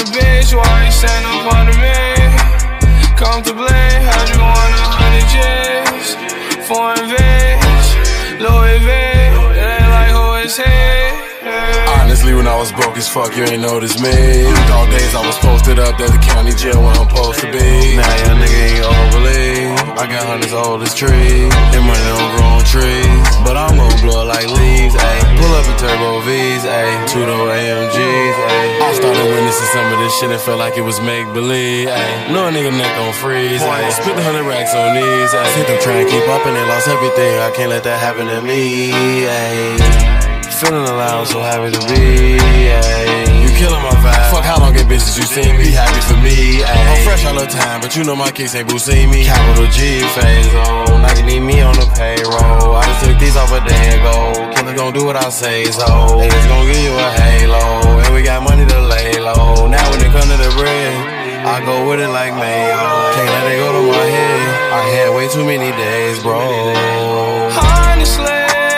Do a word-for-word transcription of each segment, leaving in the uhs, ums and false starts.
bitch, why you stand up under me? Comfortably, how'd you want a hundred G's? Foreign bitch, Louis V, it ain't like who is he? Honestly, when I was broke as fuck, you ain't noticed me. Dog days I was posted up at the county jail where I'm supposed to be. Now your nigga ain't overly. I got hundreds old as trees, and money don't grow on trees. But I'm gon' blow like leaves, ayy. Pull up in Turbo V's, ayy. Two-door A M Gs, ayy. I started witnessing some of this shit and felt like it was make-believe, ayy. Know a nigga neck gon' freeze, ayy. Spit the hundred racks on these, ayy. See them trying to keep up and they lost everything. I can't let that happen to me, ayy. Feeling alive, so happy to be, ayy. You killing my vibe. Fuck how long get bitches you see me. Be happy for me, ayy. I'm fresh all the time, but you know my kicks ain't boosting me. Capital G phase on. Now you need me on the payroll. I just took these off a day ago. Killer gon' do what I say, so it's gon' give you a halo. And we got money to lay low. Now when it come to the bread, I go with it like mayo. Can't let it go to my head. I had way too many days, bro. Honestly,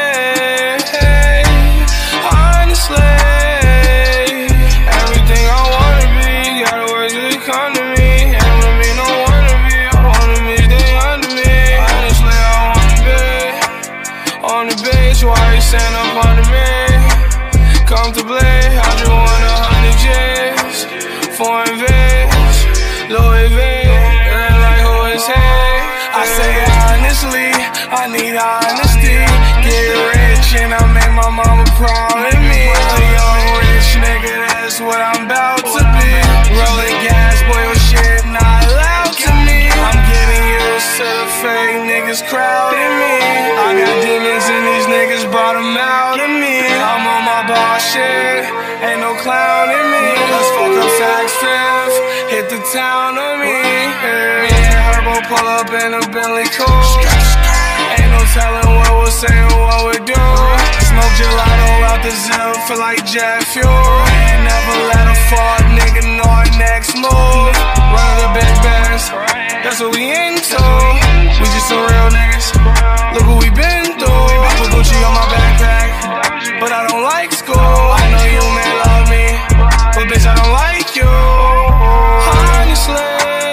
everything I wanna be, gotta work till it come to me. And with me, no wanna be, I wanna be, they under me. Honestly, I wanna be on the beach, why you stand up under me? Comfortably, I just want a hundred G's. Foreign bitch, Louis V, it ain't like who is he? I say honestly, I need honesty. Get rich and I make my mama proud of me. That's what I'm about to be. Rolling gas, boy, your shit not loud to me. I'm getting used to the fake niggas crowding me. I got demons and these niggas brought them out of me. I'm on my boss shit, ain't no clown in me. Let's fuck up Saks Fifth, hit the town of me. Me and Herbo pull up in a Bentley coupe. Ain't no telling what we'll say or what we'll do. Smoke gelato out the zip, feel like jet fuel. Ain't never let a fuck nigga know our next move. Run the big bands, that's what we into. We just some real niggas, look what we been through. I put Gucci on my backpack, but I don't like school. I know you may love me, but bitch I don't like you. Honestly,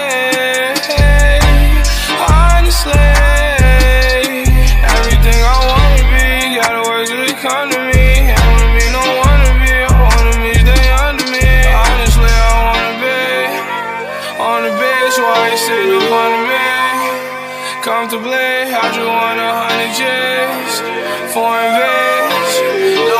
honestly, everything I wanna be, gotta work till it come to me. And with me, no wanna be, I wanna be, they under me. Honestly, I wanna be on the bitch, why you sitting up under me? Comfortably, I just want a hundred G's. Foreign bitch,